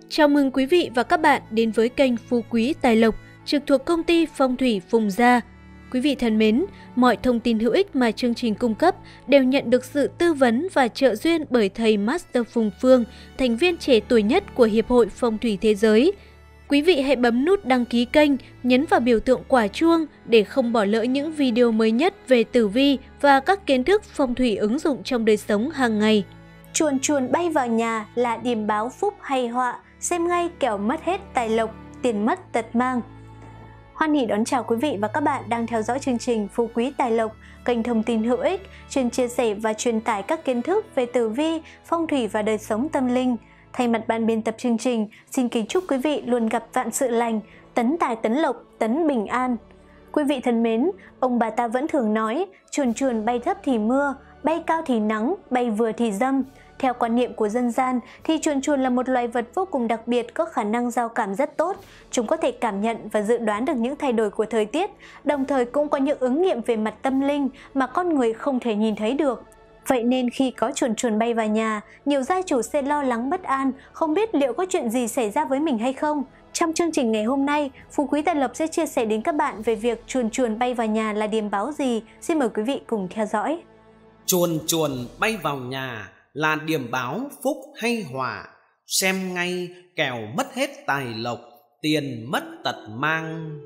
Chào mừng quý vị và các bạn đến với kênh Phú Quý Tài Lộc trực thuộc công ty Phong thủy Phùng Gia. Quý vị thân mến, mọi thông tin hữu ích mà chương trình cung cấp đều nhận được sự tư vấn và trợ duyên bởi thầy Master Phùng Phương, thành viên trẻ tuổi nhất của Hiệp hội Phong thủy Thế giới. Quý vị hãy bấm nút đăng ký kênh, nhấn vào biểu tượng quả chuông để không bỏ lỡ những video mới nhất về tử vi và các kiến thức phong thủy ứng dụng trong đời sống hàng ngày. Chuồn chuồn bay vào nhà là điềm báo phúc hay họa, xem ngay kẻo mất hết tài lộc, tiền mất tật mang. Hoan hỉ đón chào quý vị và các bạn đang theo dõi chương trình Phú Quý Tài Lộc, kênh thông tin hữu ích, chuyên chia sẻ và truyền tải các kiến thức về tử vi, phong thủy và đời sống tâm linh. Thay mặt ban biên tập chương trình, xin kính chúc quý vị luôn gặp vạn sự lành, tấn tài tấn lộc, tấn bình an. Quý vị thân mến, ông bà ta vẫn thường nói, chuồn chuồn bay thấp thì mưa, bay cao thì nắng, bay vừa thì dâm. Theo quan niệm của dân gian thì chuồn chuồn là một loài vật vô cùng đặc biệt, có khả năng giao cảm rất tốt. Chúng có thể cảm nhận và dự đoán được những thay đổi của thời tiết, đồng thời cũng có những ứng nghiệm về mặt tâm linh mà con người không thể nhìn thấy được. Vậy nên khi có chuồn chuồn bay vào nhà, nhiều gia chủ sẽ lo lắng bất an, không biết liệu có chuyện gì xảy ra với mình hay không. Trong chương trình ngày hôm nay, Phú Quý Tài Lộc sẽ chia sẻ đến các bạn về việc chuồn chuồn bay vào nhà là điềm báo gì. Xin mời quý vị cùng theo dõi. Chuồn chuồn bay vào nhà là điềm báo phúc hay họa, xem ngay kẻo mất hết tài lộc, tiền mất tật mang.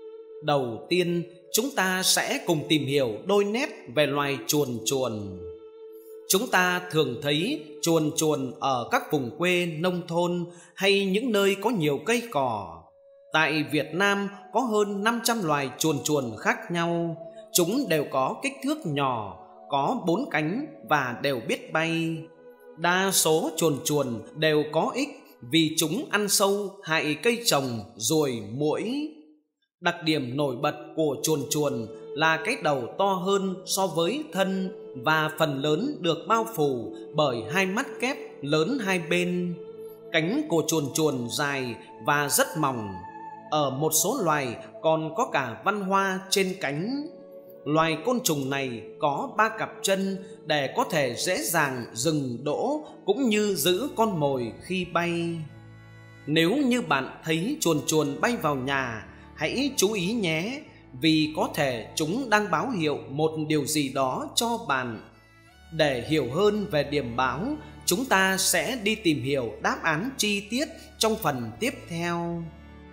Đầu tiên, chúng ta sẽ cùng tìm hiểu đôi nét về loài chuồn chuồn. Chúng ta thường thấy chuồn chuồn ở các vùng quê nông thôn hay những nơi có nhiều cây cỏ. Tại Việt Nam có hơn 500 loài chuồn chuồn khác nhau. Chúng đều có kích thước nhỏ, có 4 cánh và đều biết bay. Đa số chuồn chuồn đều có ích vì chúng ăn sâu, hại cây trồng, ruồi, muỗi. Đặc điểm nổi bật của chuồn chuồn là cái đầu to hơn so với thân và phần lớn được bao phủ bởi hai mắt kép lớn hai bên. Cánh của chuồn chuồn dài và rất mỏng. Ở một số loài còn có cả văn hoa trên cánh. Loài côn trùng này có 3 cặp chân để có thể dễ dàng dừng đỗ cũng như giữ con mồi khi bay. Nếu như bạn thấy chuồn chuồn bay vào nhà, hãy chú ý nhé, vì có thể chúng đang báo hiệu một điều gì đó cho bạn. Để hiểu hơn về điềm báo, chúng ta sẽ đi tìm hiểu đáp án chi tiết trong phần tiếp theo.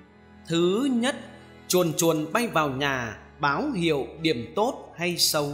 Thứ nhất, chuồn chuồn bay vào nhà báo hiệu điểm tốt hay xấu.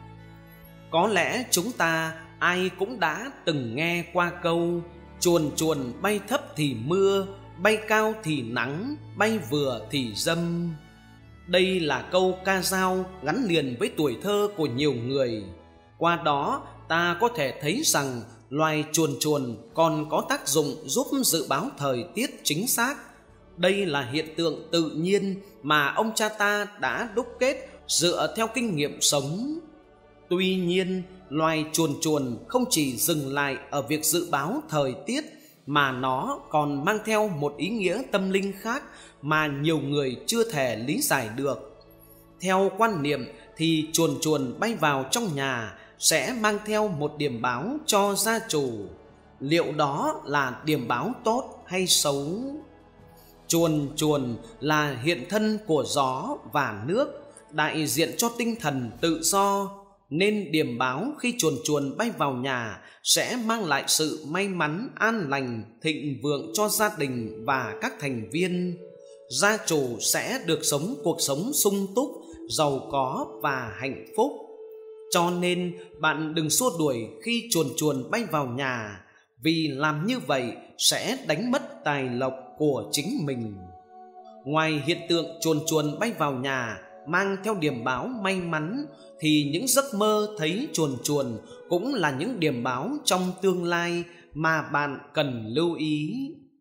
Có lẽ chúng ta ai cũng đã từng nghe qua câu chuồn chuồn bay thấp thì mưa, bay cao thì nắng, bay vừa thì dâm. Đây là câu ca dao gắn liền với tuổi thơ của nhiều người. Qua đó ta có thể thấy rằng loài chuồn chuồn còn có tác dụng giúp dự báo thời tiết chính xác. Đây là hiện tượng tự nhiên mà ông cha ta đã đúc kết dựa theo kinh nghiệm sống. Tuy nhiên, loài chuồn chuồn không chỉ dừng lại ở việc dự báo thời tiết mà nó còn mang theo một ý nghĩa tâm linh khác mà nhiều người chưa thể lý giải được. Theo quan niệm thì chuồn chuồn bay vào trong nhà sẽ mang theo một điềm báo cho gia chủ. Liệu đó là điềm báo tốt hay xấu? Chuồn chuồn là hiện thân của gió và nước, đại diện cho tinh thần tự do, nên điềm báo khi chuồn chuồn bay vào nhà sẽ mang lại sự may mắn, an lành, thịnh vượng cho gia đình và các thành viên. Gia chủ sẽ được sống cuộc sống sung túc, giàu có và hạnh phúc. Cho nên bạn đừng xua đuổi khi chuồn chuồn bay vào nhà, vì làm như vậy sẽ đánh mất tài lộc của chính mình. Ngoài hiện tượng chuồn chuồn bay vào nhà mang theo điềm báo may mắn, thì những giấc mơ thấy chuồn chuồn cũng là những điềm báo trong tương lai mà bạn cần lưu ý.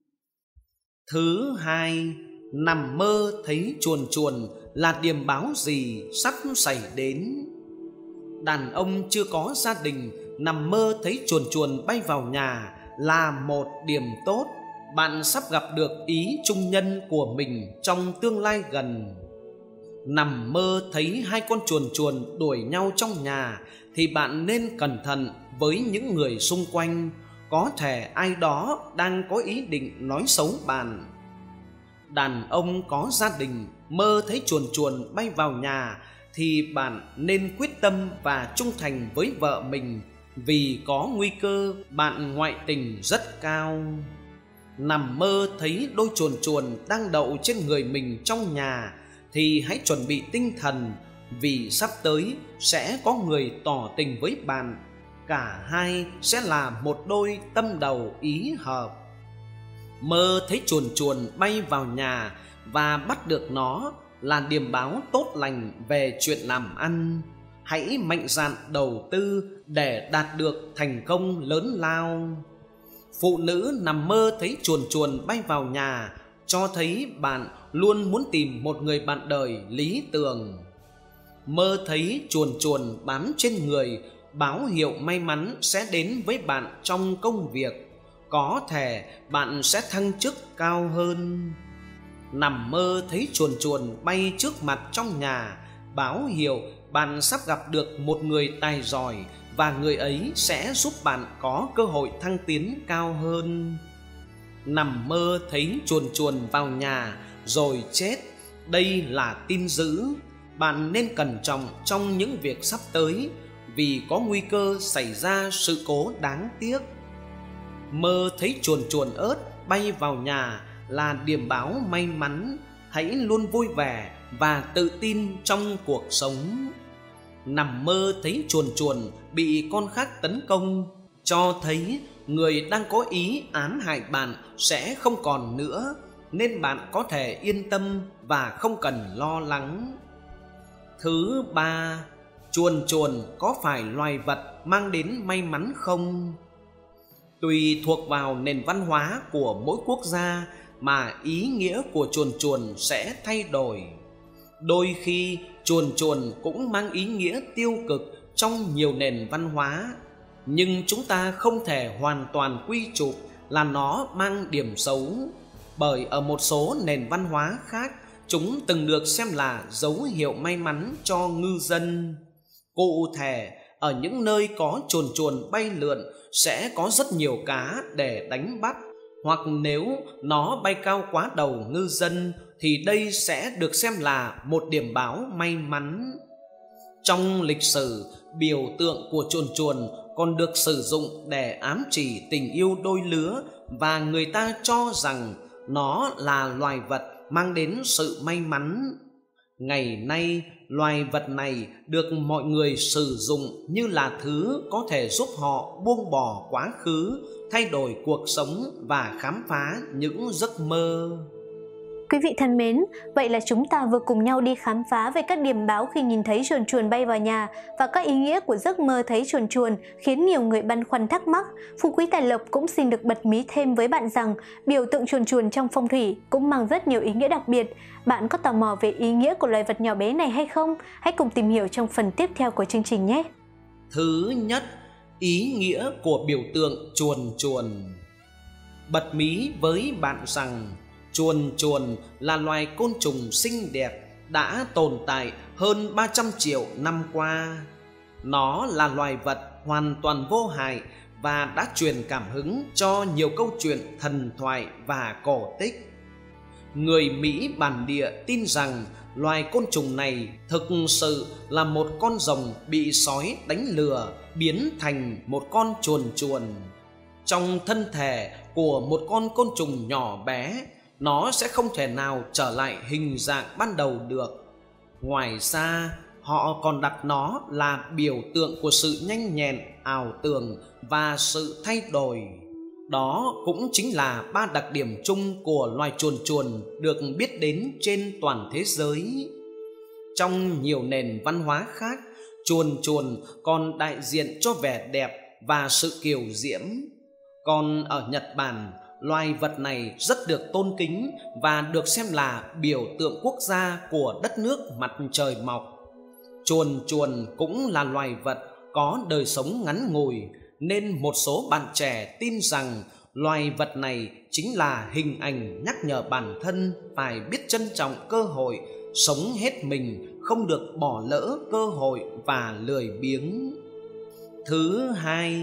Thứ hai, nằm mơ thấy chuồn chuồn là điềm báo gì sắp xảy đến? Đàn ông chưa có gia đình nằm mơ thấy chuồn chuồn bay vào nhà là một điểm tốt. Bạn sắp gặp được ý chung nhân của mình trong tương lai gần. Nằm mơ thấy hai con chuồn chuồn đuổi nhau trong nhà thì bạn nên cẩn thận với những người xung quanh. có thể ai đó đang có ý định nói xấu bạn. Đàn ông có gia đình mơ thấy chuồn chuồn bay vào nhà thì bạn nên quyết tâm và trung thành với vợ mình, vì có nguy cơ bạn ngoại tình rất cao. Nằm mơ thấy đôi chuồn chuồn đang đậu trên người mình trong nhà thì hãy chuẩn bị tinh thần, vì sắp tới sẽ có người tỏ tình với bạn. Cả hai sẽ là một đôi tâm đầu ý hợp. Mơ thấy chuồn chuồn bay vào nhà và bắt được nó là điềm báo tốt lành về chuyện làm ăn. Hãy mạnh dạn đầu tư để đạt được thành công lớn lao. Phụ nữ nằm mơ thấy chuồn chuồn bay vào nhà cho thấy bạn luôn muốn tìm một người bạn đời lý tưởng. Mơ thấy chuồn chuồn bám trên người báo hiệu may mắn sẽ đến với bạn trong công việc. Có thể bạn sẽ thăng chức cao hơn. Nằm mơ thấy chuồn chuồn bay trước mặt trong nhà báo hiệu bạn sắp gặp được một người tài giỏi, và người ấy sẽ giúp bạn có cơ hội thăng tiến cao hơn. Nằm mơ thấy chuồn chuồn vào nhà rồi chết, đây là tin dữ. Bạn nên cẩn trọng trong những việc sắp tới, vì có nguy cơ xảy ra sự cố đáng tiếc. Mơ thấy chuồn chuồn ớt bay vào nhà là điềm báo may mắn. Hãy luôn vui vẻ và tự tin trong cuộc sống. Nằm mơ thấy chuồn chuồn bị con khác tấn công cho thấy người đang có ý ám hại bạn sẽ không còn nữa, nên bạn có thể yên tâm và không cần lo lắng. Thứ ba, chuồn chuồn có phải loài vật mang đến may mắn không? Tùy thuộc vào nền văn hóa của mỗi quốc gia mà ý nghĩa của chuồn chuồn sẽ thay đổi. Đôi khi chuồn chuồn cũng mang ý nghĩa tiêu cực trong nhiều nền văn hóa, nhưng chúng ta không thể hoàn toàn quy chụp là nó mang điểm xấu, bởi ở một số nền văn hóa khác chúng từng được xem là dấu hiệu may mắn cho ngư dân. Cụ thể, ở những nơi có chuồn chuồn bay lượn sẽ có rất nhiều cá để đánh bắt, hoặc nếu nó bay cao quá đầu ngư dân thì đây sẽ được xem là một điểm báo may mắn. Trong lịch sử, biểu tượng của chuồn chuồn còn được sử dụng để ám chỉ tình yêu đôi lứa, và người ta cho rằng nó là loài vật mang đến sự may mắn. Ngày nay, loài vật này được mọi người sử dụng như là thứ có thể giúp họ buông bỏ quá khứ, thay đổi cuộc sống và khám phá những giấc mơ. Quý vị thân mến, vậy là chúng ta vừa cùng nhau đi khám phá về các điềm báo khi nhìn thấy chuồn chuồn bay vào nhà và các ý nghĩa của giấc mơ thấy chuồn chuồn khiến nhiều người băn khoăn thắc mắc. Phú Quý Tài Lộc cũng xin được bật mí thêm với bạn rằng biểu tượng chuồn chuồn trong phong thủy cũng mang rất nhiều ý nghĩa đặc biệt. Bạn có tò mò về ý nghĩa của loài vật nhỏ bé này hay không? Hãy cùng tìm hiểu trong phần tiếp theo của chương trình nhé! Thứ nhất, ý nghĩa của biểu tượng chuồn chuồn. Bật mí với bạn rằng chuồn chuồn là loài côn trùng xinh đẹp đã tồn tại hơn 300 triệu năm qua. Nó là loài vật hoàn toàn vô hại và đã truyền cảm hứng cho nhiều câu chuyện thần thoại và cổ tích. Người Mỹ bản địa tin rằng loài côn trùng này thực sự là một con rồng bị sói đánh lừa biến thành một con chuồn chuồn. Trong thân thể của một con côn trùng nhỏ bé, nó sẽ không thể nào trở lại hình dạng ban đầu được. Ngoài ra, họ còn đặt nó là biểu tượng của sự nhanh nhẹn, ảo tưởng và sự thay đổi. Đó cũng chính là ba đặc điểm chung của loài chuồn chuồn được biết đến trên toàn thế giới. Trong nhiều nền văn hóa khác, chuồn chuồn còn đại diện cho vẻ đẹp và sự kiều diễm. Còn ở Nhật Bản, loài vật này rất được tôn kính và được xem là biểu tượng quốc gia của đất nước mặt trời mọc. Chuồn chuồn cũng là loài vật có đời sống ngắn ngủi, nên một số bạn trẻ tin rằng loài vật này chính là hình ảnh nhắc nhở bản thân phải biết trân trọng cơ hội, sống hết mình, không được bỏ lỡ cơ hội và lười biếng. Thứ hai,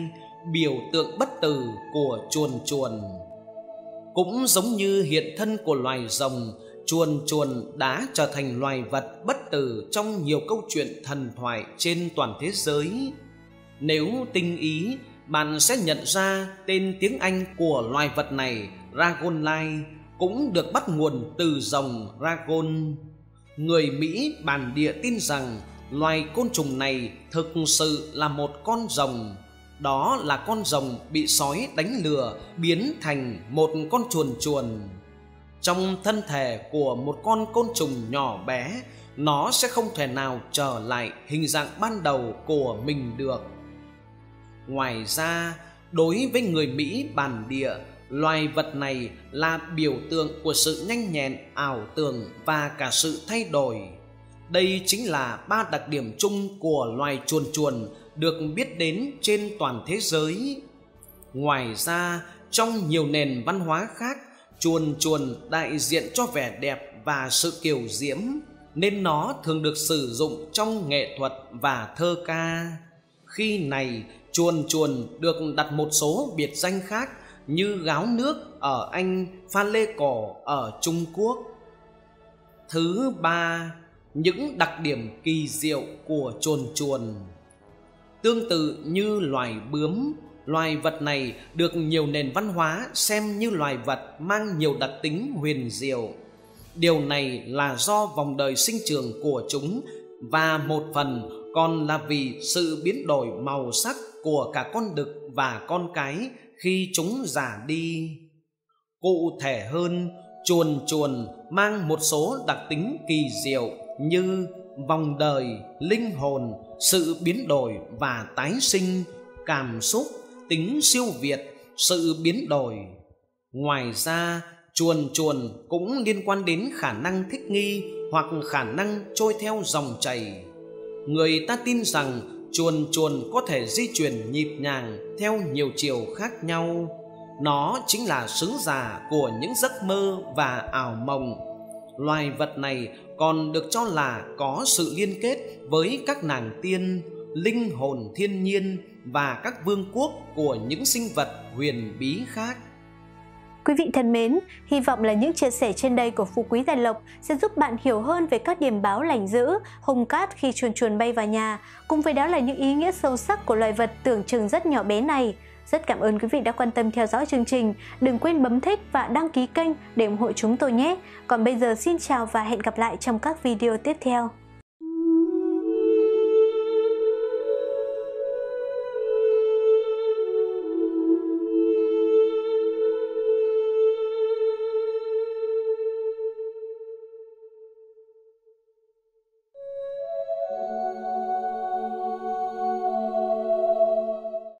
biểu tượng bất tử của chuồn chuồn. Cũng giống như hiện thân của loài rồng, chuồn chuồn đã trở thành loài vật bất tử trong nhiều câu chuyện thần thoại trên toàn thế giới. Nếu tinh ý, bạn sẽ nhận ra tên tiếng Anh của loài vật này, Dragonfly, cũng được bắt nguồn từ rồng dragon. Người Mỹ bản địa tin rằng loài côn trùng này thực sự là một con rồng. Đó là con rồng bị sói đánh lừa biến thành một con chuồn chuồn. Trong thân thể của một con côn trùng nhỏ bé, nó sẽ không thể nào trở lại hình dạng ban đầu của mình được. Ngoài ra, đối với người Mỹ bản địa, loài vật này là biểu tượng của sự nhanh nhẹn, ảo tưởng và cả sự thay đổi. Đây chính là 3 đặc điểm chung của loài chuồn chuồn được biết đến trên toàn thế giới. Ngoài ra, trong nhiều nền văn hóa khác, chuồn chuồn đại diện cho vẻ đẹp và sự kiều diễm, nên nó thường được sử dụng trong nghệ thuật và thơ ca. Khi này, chuồn chuồn được đặt một số biệt danh khác như gáo nước ở Anh, pha lê cổ ở Trung Quốc. Thứ ba, những đặc điểm kỳ diệu của chuồn chuồn. Tương tự như loài bướm, loài vật này được nhiều nền văn hóa xem như loài vật mang nhiều đặc tính huyền diệu. Điều này là do vòng đời sinh trưởng của chúng, và một phần còn là vì sự biến đổi màu sắc của cả con đực và con cái khi chúng già đi. Cụ thể hơn, chuồn chuồn mang một số đặc tính kỳ diệu như vòng đời, linh hồn, sự biến đổi và tái sinh, cảm xúc, tính siêu việt, sự biến đổi. Ngoài ra, chuồn chuồn cũng liên quan đến khả năng thích nghi hoặc khả năng trôi theo dòng chảy. Người ta tin rằng chuồn chuồn có thể di chuyển nhịp nhàng theo nhiều chiều khác nhau. Nó chính là sứ giả của những giấc mơ và ảo mộng. Loài vật này còn được cho là có sự liên kết với các nàng tiên, linh hồn thiên nhiên và các vương quốc của những sinh vật huyền bí khác. Quý vị thân mến, hy vọng là những chia sẻ trên đây của Phú Quý Tài Lộc sẽ giúp bạn hiểu hơn về các điềm báo lành dữ, hung cát khi chuồn chuồn bay vào nhà, cùng với đó là những ý nghĩa sâu sắc của loài vật tưởng chừng rất nhỏ bé này. Rất cảm ơn quý vị đã quan tâm theo dõi chương trình. Đừng quên bấm thích và đăng ký kênh để ủng hộ chúng tôi nhé. Còn bây giờ xin chào và hẹn gặp lại trong các video tiếp theo.